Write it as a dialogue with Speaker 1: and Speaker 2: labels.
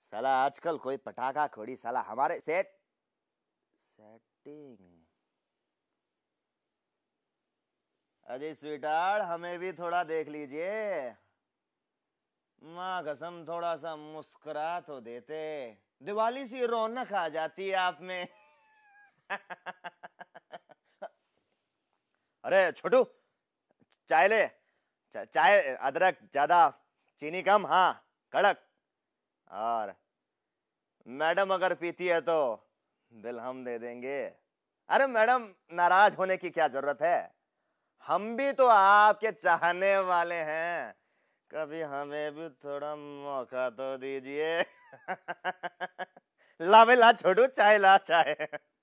Speaker 1: साला आजकल कोई पटाखा खोड़ी साला हमारे सेटिंग। अजय स्वीटार्ट हमें भी थोड़ा देख लीजिए। माँ कसम थोड़ा सा मुस्कुरा तो देते, दिवाली सी रौनक आ जाती है आप में। अरे छोटू, चाय ले। चाय अदरक ज्यादा, चीनी कम, हाँ कड़क। और मैडम अगर पीती है तो बिल हम दे देंगे। अरे मैडम नाराज होने की क्या जरूरत है, हम भी तो आपके चाहने वाले हैं, कभी हमें भी थोड़ा मौका तो दीजिए। ला बे ला छोटू, चाय ला चाय।